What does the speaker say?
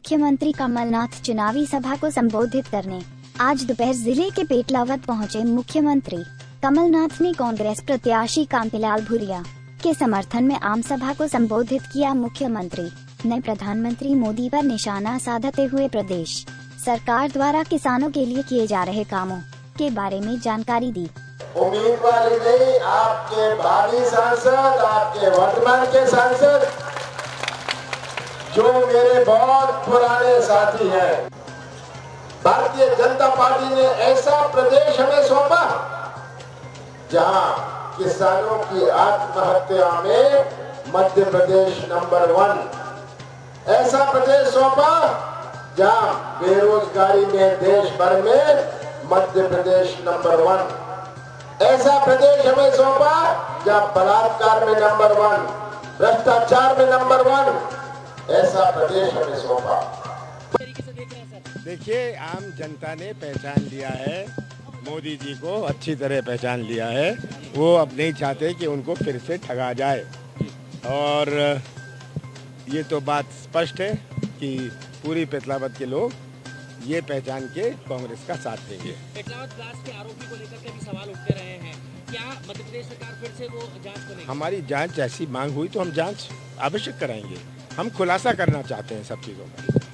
मुख्यमंत्री कमलनाथ चुनावी सभा को संबोधित करने आज दोपहर जिले के पेटलावद पहुंचे। मुख्यमंत्री कमलनाथ ने कांग्रेस प्रत्याशी कांतिलाल भूरिया के समर्थन में आम सभा को संबोधित किया। मुख्यमंत्री ने प्रधानमंत्री मोदी पर निशाना साधते हुए प्रदेश सरकार द्वारा किसानों के लिए किए जा रहे कामों के बारे में जानकारी दी। उम्मीदवार नहीं, आपके भावी सांसद, आपके वर्तमान के सांसद जो मेरे बहुत पुराने साथी हैं, भारतीय जनता पार्टी ने ऐसा प्रदेश हमें सौंपा जहां किसानों की आत्महत्या में मध्य प्रदेश नंबर 1, ऐसा प्रदेश सौंपा जहां बेरोजगारी में देश भर में मध्य प्रदेश नंबर 1, ऐसा प्रदेश हमें सौंपा जहां बलात्कार में नंबर 1, भ्रष्टाचार में नंबर 1, ऐसा प्रदेश हमें सौंपा। देखिए, आम जनता ने पहचान लिया है, मोदी जी को अच्छी तरह पहचान लिया है। वो अब नहीं चाहते कि उनको फिर से ठगा जाए, और ये तो बात स्पष्ट है कि पूरी पेटलावद के लोग ये पहचान के कांग्रेस का साथ देंगे। पेटलावद ब्लास्ट के आरोपी को लेकर के भी सवाल उठते रहे हैं, क्या मध्य प्रदेश सरकार फिर से वो जांच करेगी? हमारी जांच ऐसी मांग हुई तो हम जांच अवश्य कराएंगे। हम खुलासा करना चाहते हैं सब चीज़ों का।